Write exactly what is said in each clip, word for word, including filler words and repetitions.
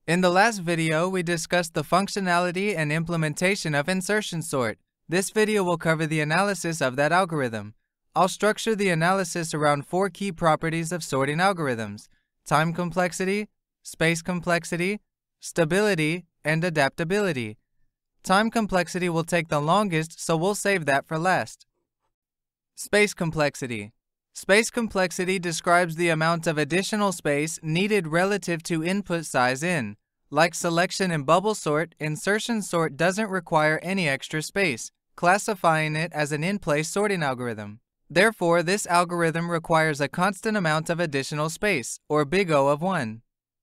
In the last video, we discussed the functionality and implementation of insertion sort. This video will cover the analysis of that algorithm. I'll structure the analysis around four key properties of sorting algorithms: time complexity, space complexity, stability, and adaptability. Time complexity will take the longest, so we'll save that for last. Space complexity. Space complexity describes the amount of additional space needed relative to input size n. Like selection and bubble sort, insertion sort doesn't require any extra space, classifying it as an in-place sorting algorithm. Therefore, this algorithm requires a constant amount of additional space, or big O of one.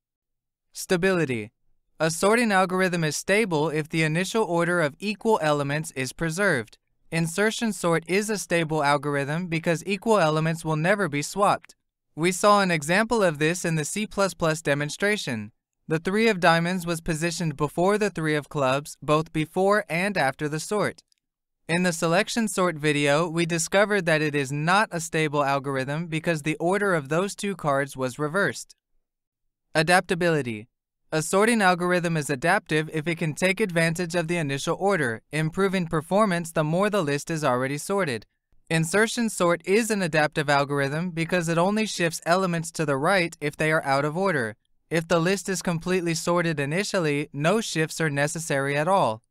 Stability. A sorting algorithm is stable if the initial order of equal elements is preserved. Insertion sort is a stable algorithm because equal elements will never be swapped. We saw an example of this in the C plus plus demonstration. The three of diamonds was positioned before the three of clubs, both before and after the sort. In the selection sort video, we discovered that it is not a stable algorithm because the order of those two cards was reversed. Adaptability. A sorting algorithm is adaptive if it can take advantage of the initial order, improving performance the more the list is already sorted. Insertion sort is an adaptive algorithm because it only shifts elements to the right if they are out of order. If the list is completely sorted initially, no shifts are necessary at all.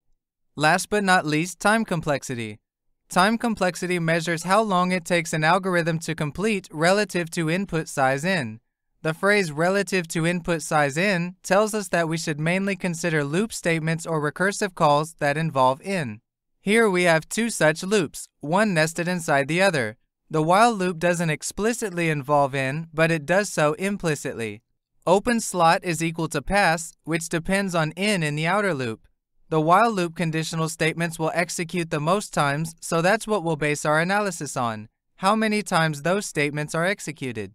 Last but not least, time complexity. Time complexity measures how long it takes an algorithm to complete relative to input size n. The phrase relative to input size n tells us that we should mainly consider loop statements or recursive calls that involve n. Here we have two such loops, one nested inside the other. The while loop doesn't explicitly involve n, but it does so implicitly. Open slot is equal to pass, which depends on n in the outer loop. The while loop conditional statements will execute the most times, so that's what we'll base our analysis on: how many times those statements are executed.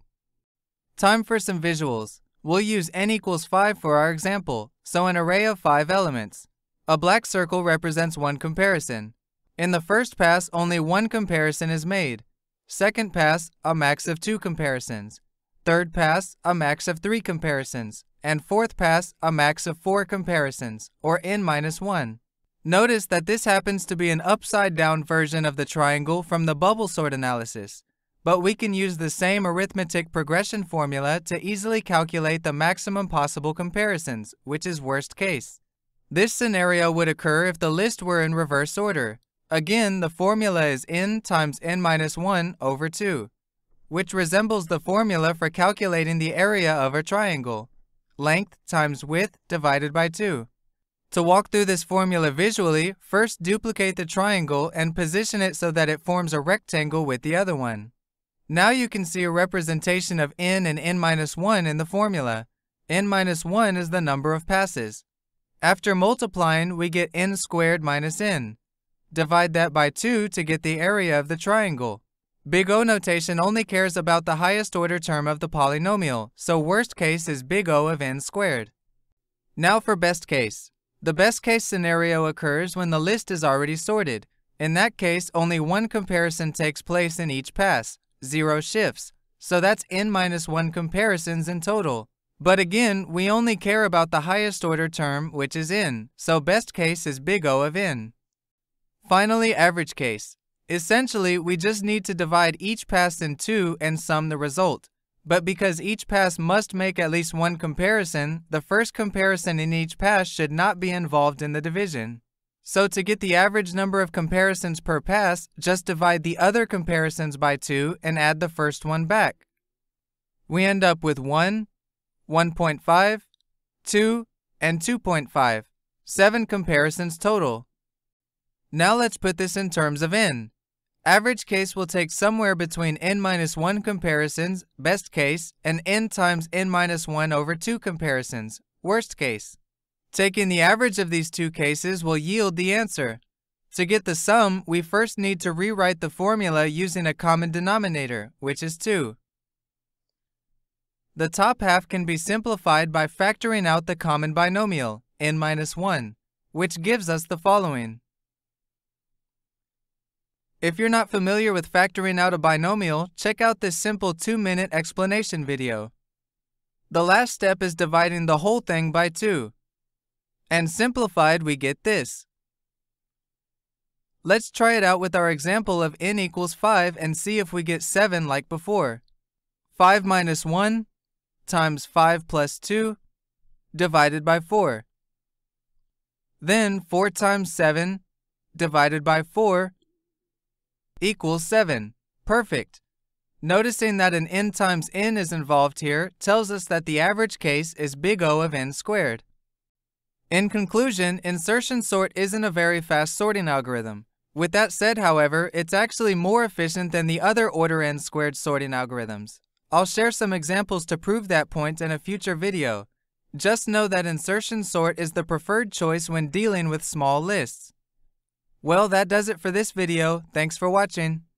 Time for some visuals. We'll use n equals five for our example, so an array of five elements. A black circle represents one comparison. In the first pass, only one comparison is made. Second pass, a max of two comparisons. Third pass, a max of three comparisons. And fourth pass, a max of four comparisons, or n minus one. Notice that this happens to be an upside-down version of the triangle from the bubble sort analysis. But we can use the same arithmetic progression formula to easily calculate the maximum possible comparisons, which is worst case. This scenario would occur if the list were in reverse order. Again, the formula is n times n minus one over two, which resembles the formula for calculating the area of a triangle: length times width divided by two. To walk through this formula visually, first duplicate the triangle and position it so that it forms a rectangle with the other one. Now you can see a representation of n and n minus one in the formula. N minus one is the number of passes. After multiplying, we get n squared minus n. Divide that by two to get the area of the triangle. Big O notation only cares about the highest order term of the polynomial, so worst case is big O of n squared. Now for best case. The best case scenario occurs when the list is already sorted. In that case, only one comparison takes place in each pass. Zero shifts, so that's n minus one comparisons in total. But again, we only care about the highest order term, which is n, so best case is big O of n. Finally, average case. Essentially, we just need to divide each pass in two and sum the result. But because each pass must make at least one comparison, the first comparison in each pass should not be involved in the division. So to get the average number of comparisons per pass, just divide the other comparisons by two and add the first one back. We end up with one, one point five, two, and two point five. Seven comparisons total. Now let's put this in terms of n. Average case will take somewhere between n minus one comparisons, best case, and n times n minus one over two comparisons, worst case. Taking the average of these two cases will yield the answer. To get the sum, we first need to rewrite the formula using a common denominator, which is two. The top half can be simplified by factoring out the common binomial, n minus one, which gives us the following. If you're not familiar with factoring out a binomial, check out this simple two minute explanation video. The last step is dividing the whole thing by two. And simplified, we get this. Let's try it out with our example of n equals five and see if we get seven like before. five minus one times five plus two divided by four. Then four times seven divided by four equals seven. Perfect. Noticing that an n times n is involved here tells us that the average case is big O of n squared. In conclusion, insertion sort isn't a very fast sorting algorithm. With that said, however, it's actually more efficient than the other order n squared sorting algorithms. I'll share some examples to prove that point in a future video. Just know that insertion sort is the preferred choice when dealing with small lists. Well, that does it for this video. Thanks for watching.